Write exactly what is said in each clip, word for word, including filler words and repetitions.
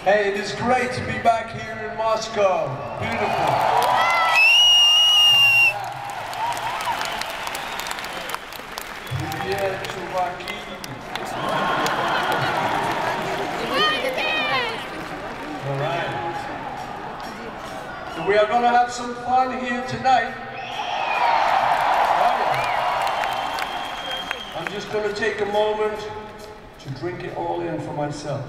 Hey, it is great to be back here in Moscow. Beautiful. Yeah, Chuvaki. All right. So we are going to have some fun here tonight. I'm just going to take a moment to drink it all in for myself.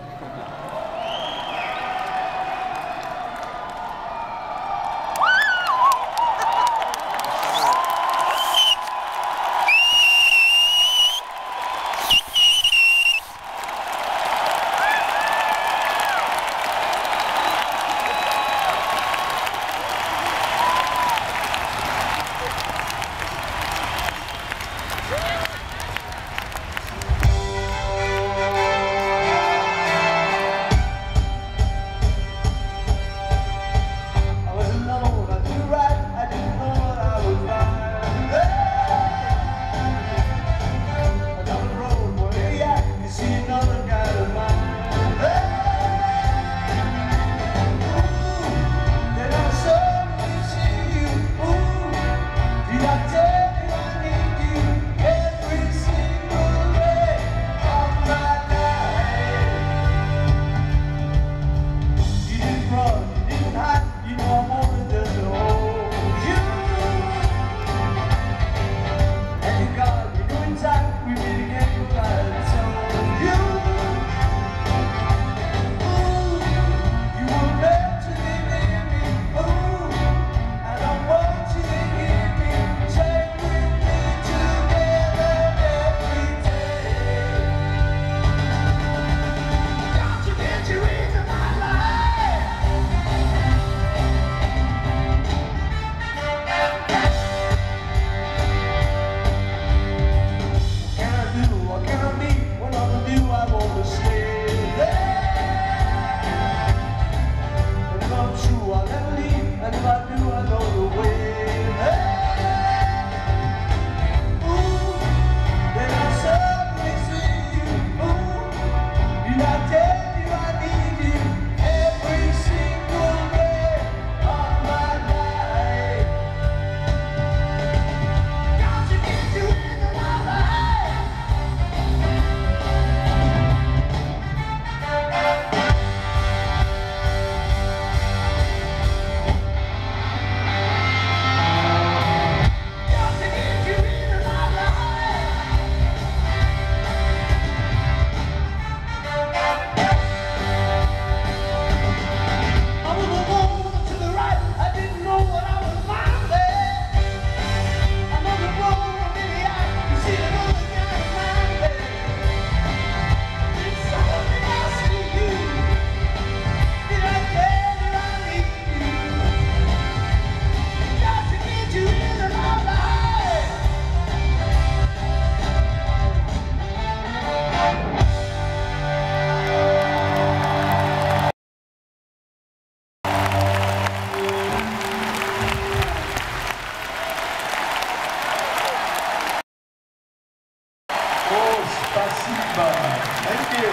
Thank you.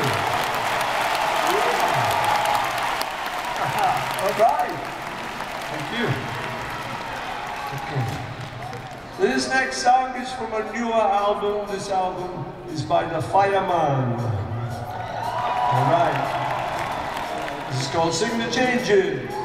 All right. Thank you. Okay. So this next song is from a newer album. This album is by The Fireman. All right. This is called Sing the Changes.